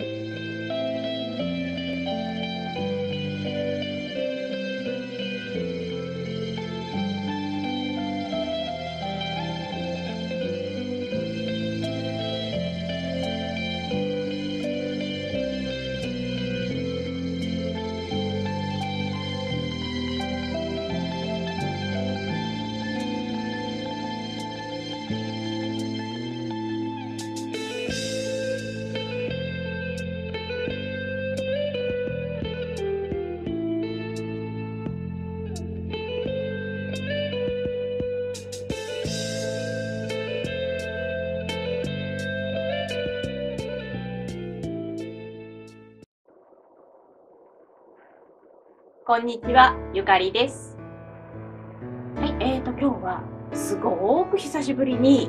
こんにちは、ゆかりです。はい、今日はすごく久しぶりに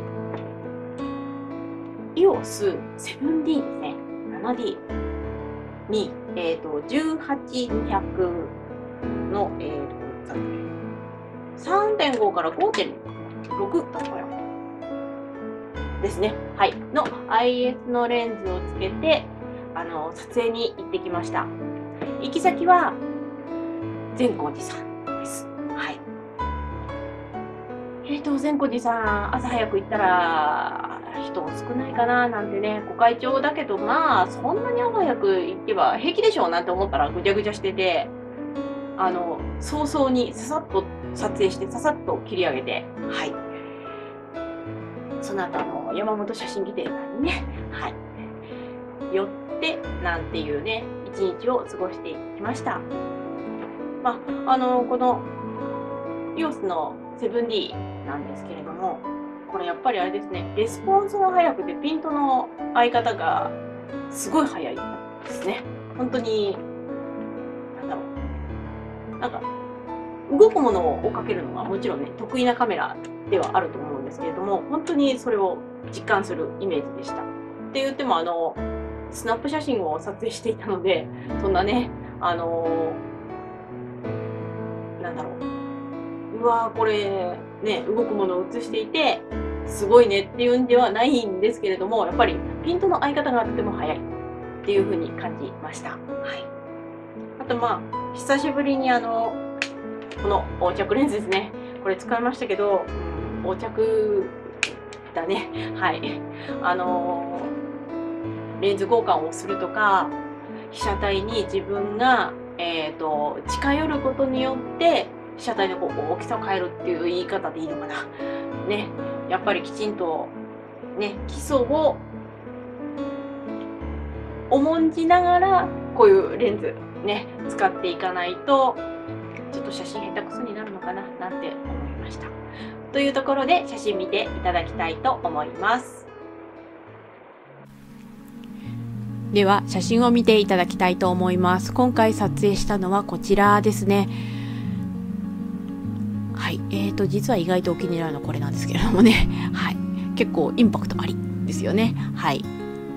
EOS 7D ですね、7D に、18200の、3.5 から 5.6 だったかなですね。はい。の IS のレンズをつけて、撮影に行ってきました。行き先は、善光寺さんです。はい。善光寺さん、朝早く行ったら、人少ないかななんてね、ご開帳だけど、まあ、そんなに朝早く行けば平気でしょうなんて思ったらぐちゃぐちゃしてて、早々にささっと撮影して、ささっと切り上げて、はい。その後、山本写真技庭さんにね、はい。寄って、なんていうね、一日を過ごしていきました。まあ、この EOS の 7D なんですけれども、これやっぱりあれですね、レスポンスが速くて、ピントの合い方がすごい速いですね。本当に、なんか、動くものを追っかけるのがもちろんね、得意なカメラではあると思うんですけれども、本当にそれを実感するイメージでした。って言っても、スナップ写真を撮影していたので、そんなね、なんだろう。うわー、これ、ね、動くものを映していて、すごいねっていうんではないんですけれども、やっぱりピントの合い方がとても早いっていう風に感じました。はい。あと、まあ、久しぶりにこの横着レンズですね。これ使いましたけど、横着だね。はい。レンズ交換をするとか、被写体に自分が近寄ることによって被写体の大きさを変えるっていう言い方でいいのかな。ね、やっぱりきちんとね、基礎を重んじながらこういうレンズね、使っていかないとちょっと写真下手くそになるのかななんて思いました。というところで写真見ていただきたいと思います。では写真を見ていただきたいと思います。今回撮影したのはこちらですね。はい、実は意外とお気に入りのこれなんですけれどもね、はい、結構インパクトありですよね。はい。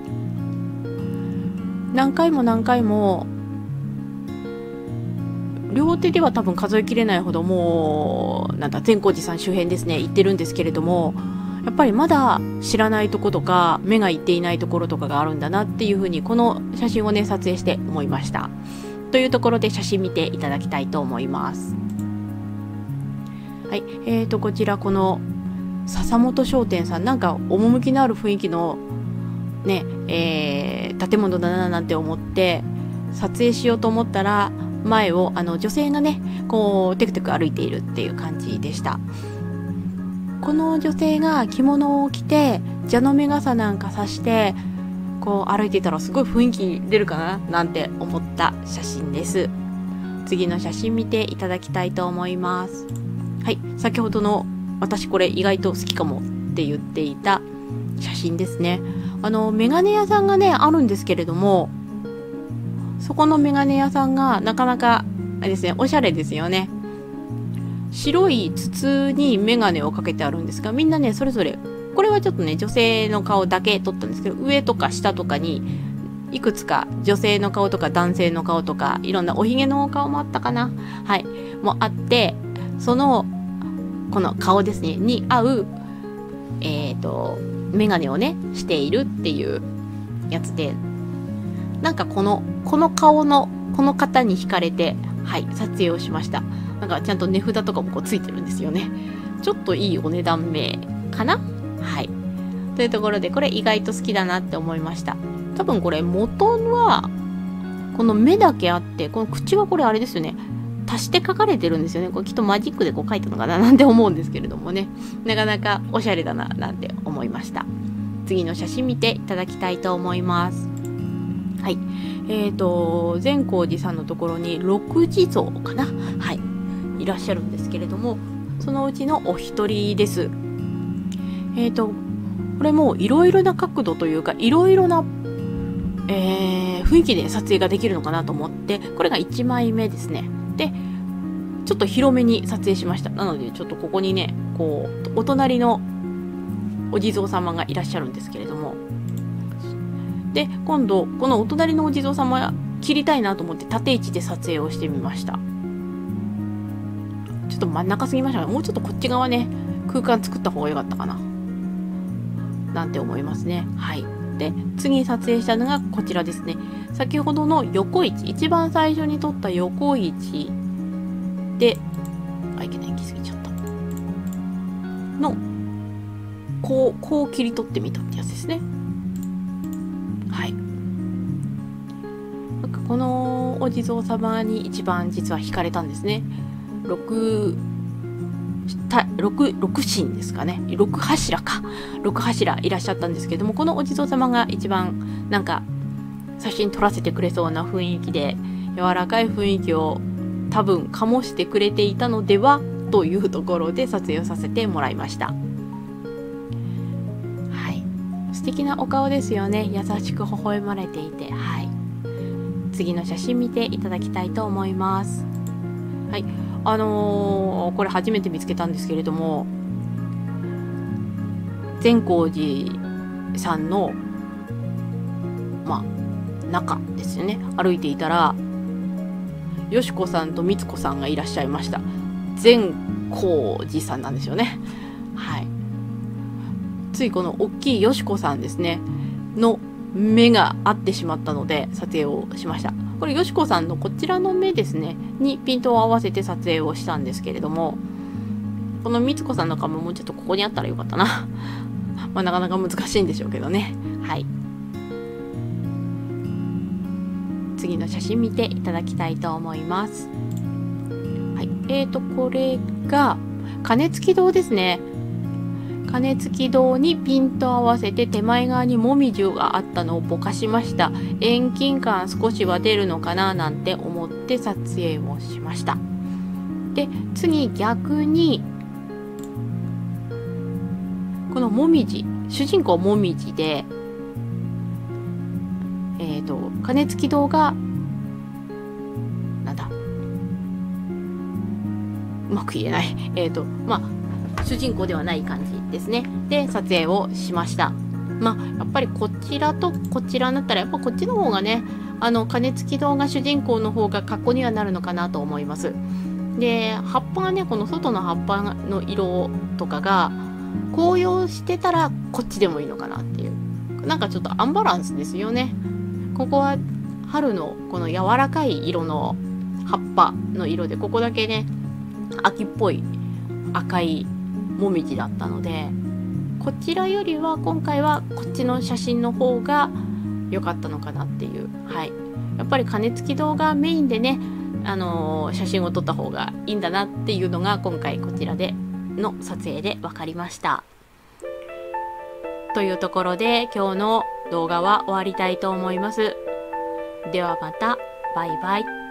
何回も両手では多分数えきれないほどもう善光寺さん周辺ですね行ってるんですけれども、やっぱりまだ知らないところとか目がいっていないところとかがあるんだなっていうふうにこの写真をね撮影して思いました。というところで写真見ていただきたいと思います。はい、こちらこの笹本商店さん、なんか趣のある雰囲気のね、建物だななんて思って撮影しようと思ったら、前を女性がねこうテクテク歩いているっていう感じでした。この女性が着物を着て蛇の目傘なんかさしてこう歩いていたらすごい雰囲気出るかななんて思った写真です。次の写真見ていただきたいと思います。はい、先ほどの私これ意外と好きかもって言っていた写真ですね。メガネ屋さんがねあるんですけれども、そこのメガネ屋さんがなかなかあれですね、おしゃれですよね。白い筒にメガネをかけてあるんですが、みんなねそれぞれ、これはちょっとね女性の顔だけ撮ったんですけど、上とか下とかにいくつか女性の顔とか男性の顔とかいろんなおひげの顔もあったかな、はいもあって、そのこの顔ですねに合うメガネをねしているっていうやつで、 なんかこの顔のこの方に惹かれて、はい、撮影をしました。なんかちゃんと値札とかもこうついてるんですよね。ちょっといいお値段名かな。はい。というところで、これ意外と好きだなって思いました。多分これ元は、この目だけあって、この口はこれあれですよね。足して書かれてるんですよね。これきっとマジックでこう書いたのかななんて思うんですけれどもね。なかなかおしゃれだななんて思いました。次の写真見ていただきたいと思います。はい。善光寺さんのところに六地蔵かな、はい、いらっしゃるんですけれども、そのうちのお一人です。これもいろいろな角度というか、いろいろな、雰囲気で撮影ができるのかなと思って、これが1枚目ですね。で、ちょっと広めに撮影しました。なので、ちょっとここにね、こう、お隣のお地蔵様がいらっしゃるんですけれども、で、今度、このお隣のお地蔵様切りたいなと思って縦位置で撮影をしてみました。ちょっと真ん中すぎましたね。もうちょっとこっち側ね、空間作った方が良かったかな。なんて思いますね。はい。で、次に撮影したのがこちらですね。先ほどの横位置、一番最初に撮った横位置で、いけない、行き過ぎちゃった。の、こう切り取ってみたってやつですね。はい。なんかこのお地蔵様に一番実は惹かれたんですね。六神ですかね。6柱か。6柱いらっしゃったんですけども、このお地蔵様が一番なんか写真撮らせてくれそうな雰囲気で、柔らかい雰囲気を多分醸してくれていたのではというところで撮影をさせてもらいました。はい。素敵なお顔ですよね。優しく微笑まれていて。はい。次の写真見ていただきたいと思います。はい。これ初めて見つけたんですけれども、善光寺さんの、中ですよね。歩いていたら、よしこさんとみつこさんがいらっしゃいました。善光寺さんなんですよね。はい。ついこの大きいよしこさんですね、の目が合ってしまったので、撮影をしました。これよしこさんのこちらの目ですねにピントを合わせて撮影をしたんですけれども、このみつこさんの顔ももうちょっとここにあったらよかったななかなか難しいんでしょうけどね。はい。次の写真見ていただきたいと思います。はい。これが鐘付き堂ですね。鐘付き堂にピント合わせて手前側にもみじがあったのをぼかしました。遠近感少しは出るのかななんて思って撮影をしました。で、次逆にこのもみじ、主人公もみじで、鐘付き堂がなんだ、うまく言えない。主人公ではない感じですね。で、撮影をしました。やっぱりこちらとこちらだったら、やっぱこっちの方がね、鐘付き堂が主人公の方が格好にはなるのかなと思います。で、葉っぱがね、この外の葉っぱの色とかが、紅葉してたらこっちでもいいのかなっていう。なんかちょっとアンバランスですよね。ここは春のこの柔らかい色の葉っぱの色で、ここだけね、秋っぽい赤いもみじだったので、こちらよりは今回はこっちの写真の方が良かったのかなっていう。はい。やっぱり鐘付き動画メインでね、写真を撮った方がいいんだなっていうのが今回こちらでの撮影で分かりました。というところで今日の動画は終わりたいと思います。ではまた。バイバイ。